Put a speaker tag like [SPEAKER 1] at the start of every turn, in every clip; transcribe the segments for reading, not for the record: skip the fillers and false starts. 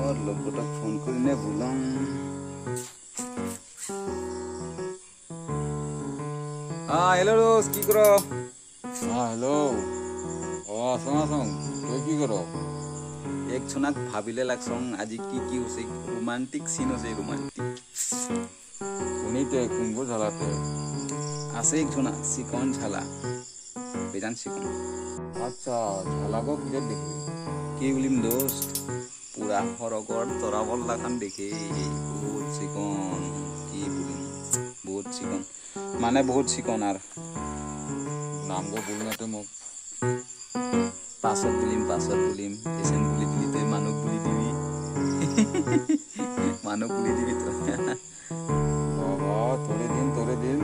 [SPEAKER 1] লগৰটোক phone কৰিনে ভুলং। Hello' ৰোজ, কি কৰ?
[SPEAKER 2] হেল্ল'। আছোং তই কি কৰ?
[SPEAKER 1] এক চুনাক ভাবিলে লাগছং আজি কি হৈছে, ৰোমান্টিক সিন হৈছে ৰোমান্টিক।
[SPEAKER 2] শুনিতে কোনবোৰ ঝালাতে
[SPEAKER 1] আছে এক চুনা চিকন ঝালা বেজান চিকন।
[SPEAKER 2] আচ্ছা ঝালাকো কিরে দেখবি
[SPEAKER 1] কি বুলিম দোস্ত, পুরা সরগর তরাবল্লা খান দেখে বহুত চিকন। কি বুলিম বহুত চিকন, মানে বহুত চিকন। আর
[SPEAKER 2] নামগো বল না তো মোক।
[SPEAKER 1] পাছত বুলিম এসেন বুলি দিলি তই মানুহ বুলি দিবি। মানুহ বুলি দিবি তই।
[SPEAKER 2] বাবা তোরে দিন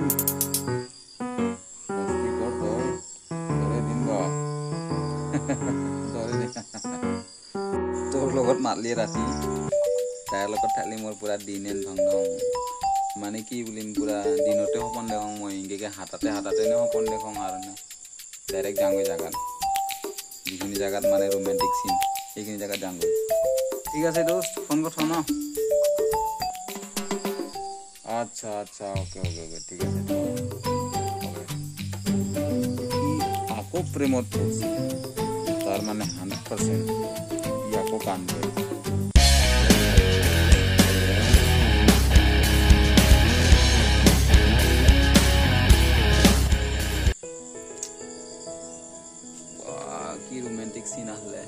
[SPEAKER 2] মস্তি কর তোরে দিন বা তোরে দিন।
[SPEAKER 1] তোর লগত মাতলি রাতি তাইৰ লগত থাকলি মোৰ পুরা দিন ধং ধং। মানে কি বুলিম পুরা দিনতে সপন দেখং মই, ইংগেকে হাতাতে নে সপন দেখং। আর ডাইরেক্ট যাংগৈ জাগাত, যিখিনি জাগাত মানে ৰোমান্টিক সিন সেইখিনি জাগাত যাংগৈ। ঠিক আছে দোস্ত, ফোন কর ন।
[SPEAKER 2] আচ্ছা ওকে ঠিক আছে।
[SPEAKER 1] আকৌ প্রেমত পড়ছি,
[SPEAKER 2] তার মানে 100% ই আকৌ কান্দে।
[SPEAKER 1] কি ৰোমান্টিক সিন আসলে।